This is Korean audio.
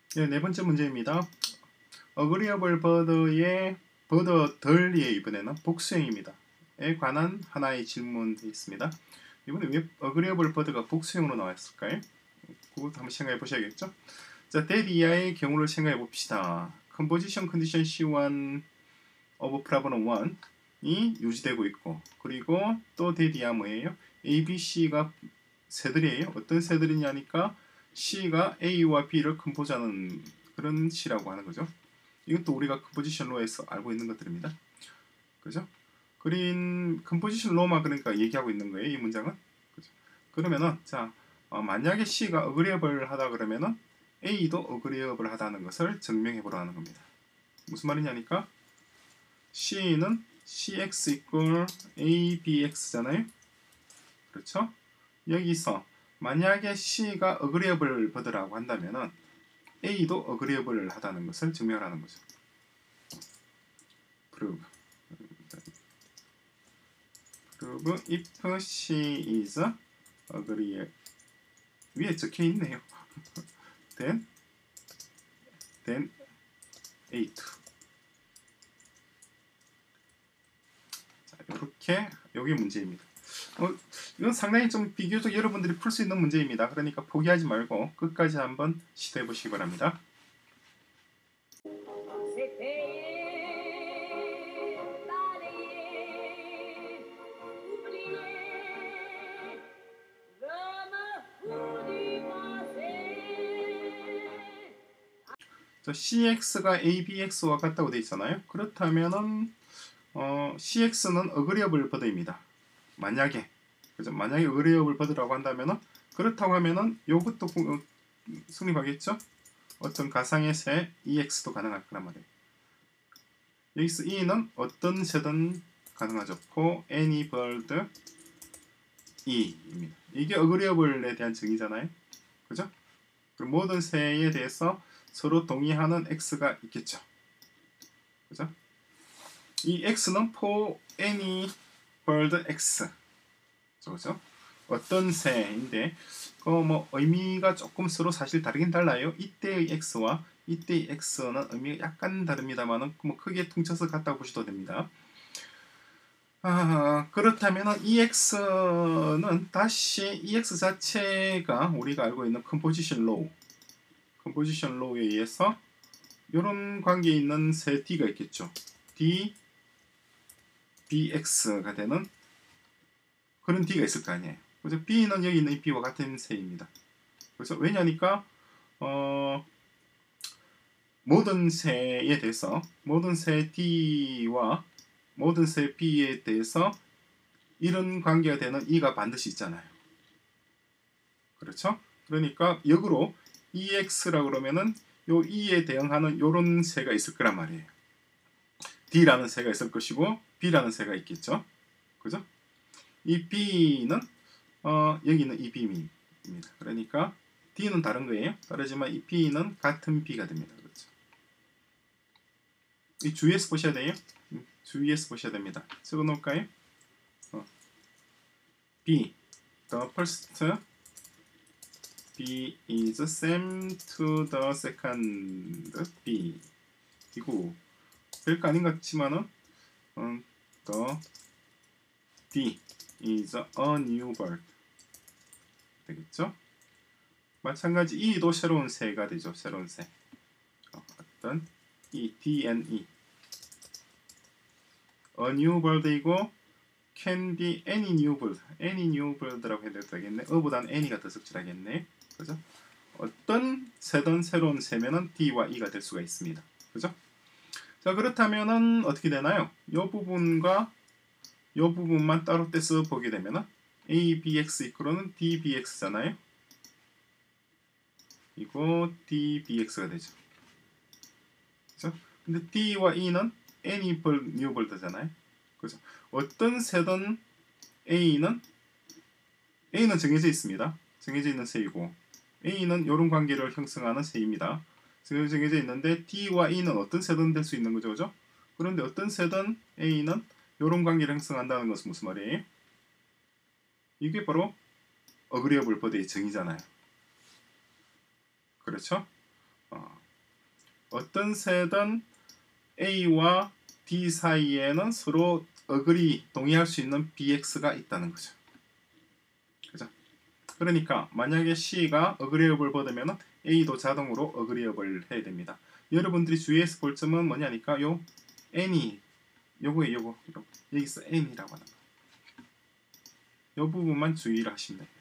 네, 네 번째 문제입니다. 어그리어블 버드의 버더덜리의 이번에는 복수형입니다. 에 관한 하나의 질문이 있습니다. 이번에 왜 어그리어블 버드가 복수형으로 나왔을까요? 그것도 한번 생각해 보셔야겠죠? 자, that 이하의 경우를 생각해 봅시다. 컴포지션 컨디션 C1 of problem 1이 유지되고 있고, 그리고 또 that 이하 뭐예요? A, B, C가 새들이에요. 어떤 새들이냐니까 C가 A와 B를 컴포즈하는 그런 C라고 하는 거죠. 이것도 우리가 컴포지션 로에서 알고 있는 것들입니다. 그죠? 그린 컴포지션 로만 그러니까 얘기하고 있는 거예요. 이 문장은. 그죠? 그러면은 자, 만약에 C가 어그리어블 하다 그러면은 A도 어그리어블 하다는 것을 증명해 보라는 겁니다. 무슨 말이냐니까 C는 CX equal ABX잖아요. 그렇죠? 여기서 만약에 C가 어그리어블 버드라고 한다면은 A도 어그리어블 하다는 것을 증명하라는 거죠. prove if C is agreeable 위에 적혀 있네요. then A2. 자, 이렇게 여기 문제입니다. 이건 상당히 좀 비교적 여러분들이 풀 수 있는 문제입니다. 그러니까 포기하지 말고 끝까지 한번 시도해 보시기 바랍니다. 자, CX가 ABX와 같다고 되어 있잖아요. 그렇다면은 CX는 어그리어블 버드입니다. 만약에 그죠? 만약에 어그리어블 버드라고 한다면은 그렇다고 하면은 요것도 성립하겠죠? 어떤 가상의 새 EX도 가능할 거란 말이에요. 여기서 E는 어떤 새든 가능하죠. For any bird E입니다. 이게 어그리어블에 대한 정의잖아요. 그죠? 그럼 모든 새에 대해서 서로 동의하는 X가 있겠죠. 그죠? 이 X는 for any bird X. 그죠? 어떤 새인데 뭐 의미가 조금 서로 사실 다르긴 달라요. 이때의 X와 이때의 X는 의미가 약간 다릅니다만은 뭐 크게 퉁쳐서 같다고 보셔도 됩니다. 그렇다면 EX는 다시 EX 자체가 우리가 알고 있는 컴포지션 로우에 의해서 이런 관계에 있는 새 D가 있겠죠. D, BX가 되는 그런 D가 있을 거 아니에요. 그래서 B는 여기 있는 이 B와 같은 새입니다. 그래서 왜냐니까 모든 새에 대해서 모든 새 D와 모든 새 B에 대해서 이런 관계가 되는 E가 반드시 있잖아요. 그렇죠? 그러니까 역으로 EX라고 그러면은 요 E에 대응하는 요런 새가 있을 거란 말이에요. D라는 새가 있을 것이고 B라는 새가 있겠죠. 그죠? 이 B는 여기는 이 B입니다. 그러니까 D는 다른 거예요. 다르지만 이 B는 같은 B가 됩니다. 그렇죠? 이 주위에서 보셔야 돼요. 주위에서 보셔야 됩니다. 적어 놓을까요? B. The first B is same to the second B. 이거 별거 아닌 것 같지만은 the D is a new bird 되겠죠? 마찬가지 E도 새로운 새가 되죠. 새로운 새. 어떤 E, D and E. A new bird이고 can be any new bird라고 해도 되겠네. 어보다는 any가 더 적절하겠네. 그죠? 어떤 새든 새로운 새면은 D와 E가 될 수가 있습니다. 그죠? 자, 그렇다면은 어떻게 되나요? 이 부분과 이 부분만 따로 떼서 보게 되면은 ABX 이끌어는 DBX잖아요. 이거 DBX가 되죠. 그죠? 근데 D와 E는 any new bird잖아요. 그죠? 어떤 새든 A는 정해져 있습니다. 정해져 있는 새이고 A는 이런 관계를 형성하는 새입니다. 정해져 있는데 D와 E는 어떤 새든 될 수 있는 거죠. 그죠? 그런데 어떤 새든 A는 이런 관계를 형성한다는 것은 무슨 말이에요? 이게 바로 어그리어블 버드의 정의잖아요. 그렇죠? 어떤 새든 A와 D 사이에는 서로 agree, 동의할 수 있는 bx가 있다는 거죠. 그죠? 그러니까 만약에 C가 agreeable보다면 A도 자동으로 agreeable 해야 됩니다. 여러분들이 주의해서 볼 점은 뭐냐니까 요 N이 요거에 요거 여기서 N이라고 하는 거. 요 부분만 주의를 하시면 돼요.